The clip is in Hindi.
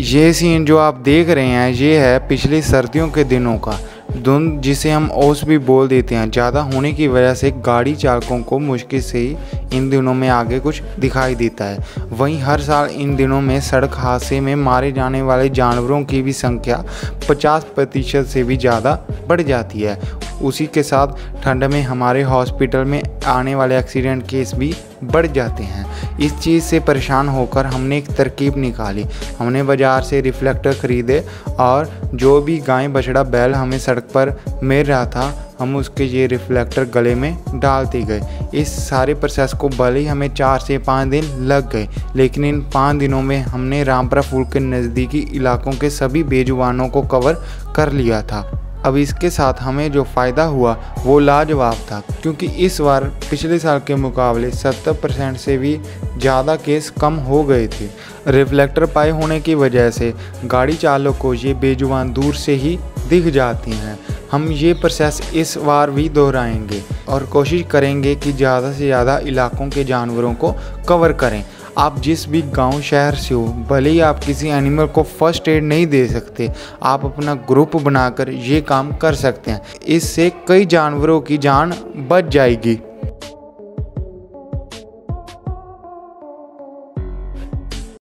ये सीन जो आप देख रहे हैं ये है पिछली सर्दियों के दिनों का। धुंध जिसे हम ओस भी बोल देते हैं, ज़्यादा होने की वजह से गाड़ी चालकों को मुश्किल से ही इन दिनों में आगे कुछ दिखाई देता है। वहीं हर साल इन दिनों में सड़क हादसे में मारे जाने वाले जानवरों की भी संख्या 50% से भी ज़्यादा बढ़ जाती है। उसी के साथ ठंड में हमारे हॉस्पिटल में आने वाले एक्सीडेंट केस भी बढ़ जाते हैं। इस चीज़ से परेशान होकर हमने एक तरकीब निकाली। हमने बाज़ार से रिफ्लेक्टर ख़रीदे और जो भी गाय बछड़ा बैल हमें सड़क पर मिल रहा था हम उसके ये रिफ्लेक्टर गले में डालते गए। इस सारे प्रोसेस को भले ही हमें 4 से 5 दिन लग गए, लेकिन इन 5 दिनों में हमने रामपुरा फूल के नज़दीकी इलाकों के सभी बेजुबानों को कवर कर लिया था। अब इसके साथ हमें जो फ़ायदा हुआ वो लाजवाब था, क्योंकि इस बार पिछले साल के मुकाबले 70% से भी ज़्यादा केस कम हो गए थे। रिफ्लेक्टर पाए होने की वजह से गाड़ी चालक को ये बेजुबान दूर से ही दिख जाती हैं। हम ये प्रोसेस इस बार भी दोहराएंगे और कोशिश करेंगे कि ज़्यादा से ज़्यादा इलाकों के जानवरों को कवर करें। आप जिस भी गांव शहर से हो, भले ही आप किसी एनिमल को फर्स्ट एड नहीं दे सकते, आप अपना ग्रुप बनाकर ये काम कर सकते हैं। इससे कई जानवरों की जान बच जाएगी।